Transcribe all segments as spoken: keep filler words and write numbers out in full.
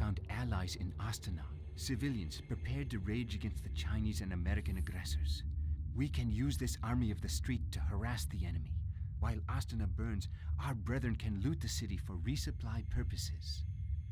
found allies in Astana, civilians prepared to rage against the Chinese and American aggressors. We can use this army of the street to harass the enemy. While Astana burns, our brethren can loot the city for resupply purposes.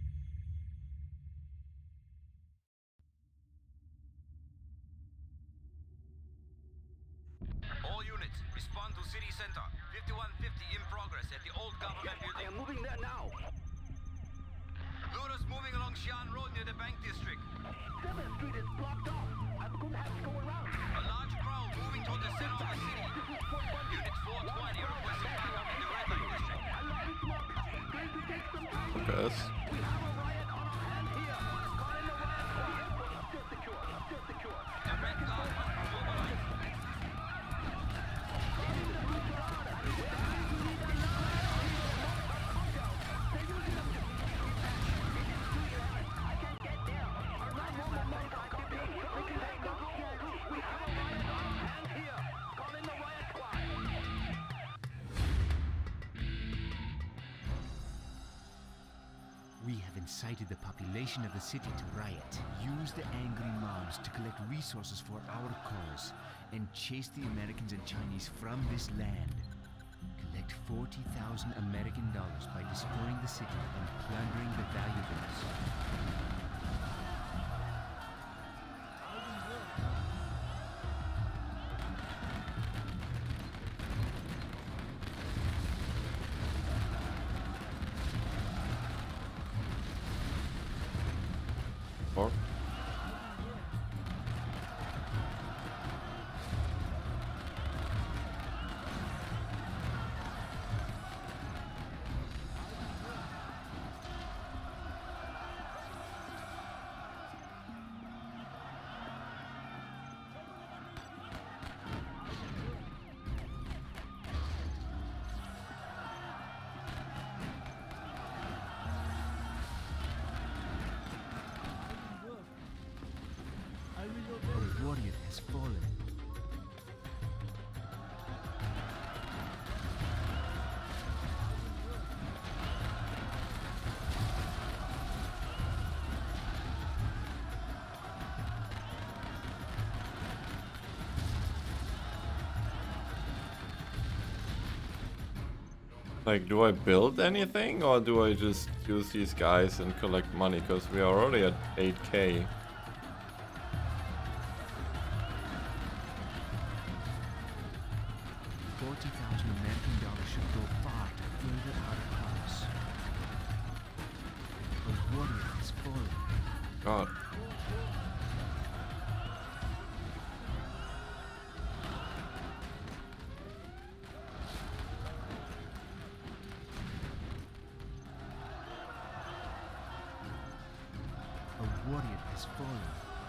All units, respond to city center. fifty-one fifty in progress at the old government building. I am moving there now. Looters moving along Xi'an Road near the bank district. seventh Street is blocked off. I'm going to have to go around. A large crowd moving toward the center of the city. Unit four twenty requesting backup in the red light district. I love this smoke. It's going to take some time. Yes. We have a riot on our hand here. Call in the riot squad. Still secure. Still secure. The red guard must be mobilized. We have incited the population of the city to riot. Use the angry mobs to collect resources for our cause and chase the Americans and Chinese from this land. Collect forty thousand American dollars by destroying the city and plundering the valuables. Or A warrior has fallen. like, do I build anything or do I just use these guys and collect money? Because we are already at eight K. forty thousand American dollars should go far to further our cause. A warrior has fallen. God. A warrior has fallen.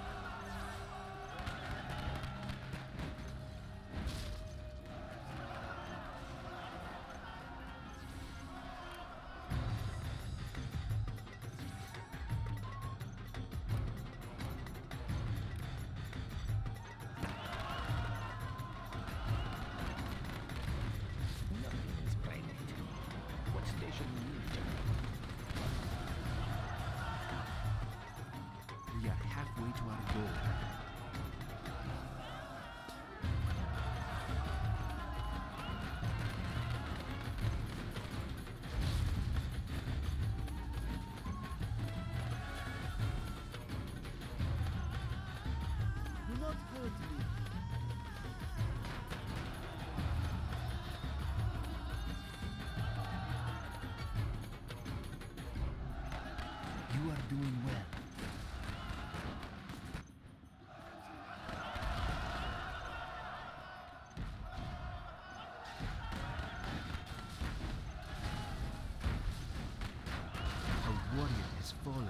We are halfway to our goal. Do not hurt me. You are doing well. A warrior has fallen.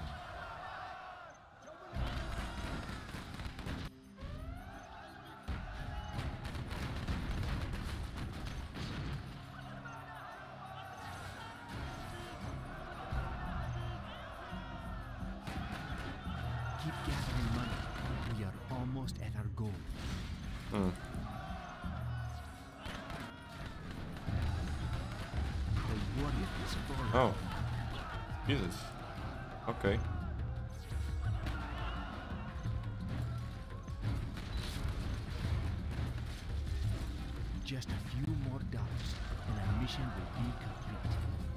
Keep gathering money. We are almost at our goal. Hmm. The warrior has fallen. Oh. Jesus. Okay. a few more dollars, and our mission will be complete.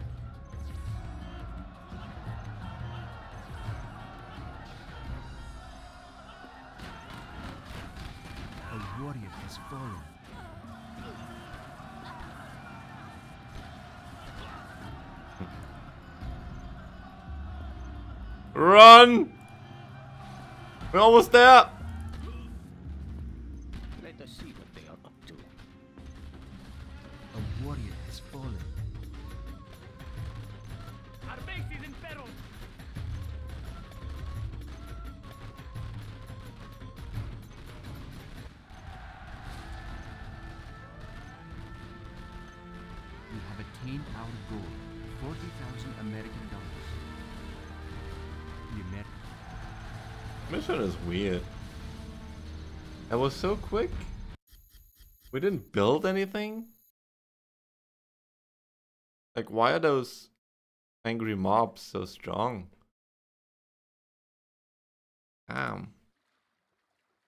A warrior has fallen. Run! We're almost there! Let us see what they are up to. A warrior has fallen. Our base is in peril. We have attained our goal, forty thousand American dollars. The Amer- Mission is weird. That was so quick. We didn't build anything? Like, why are those angry mobs so strong? Damn.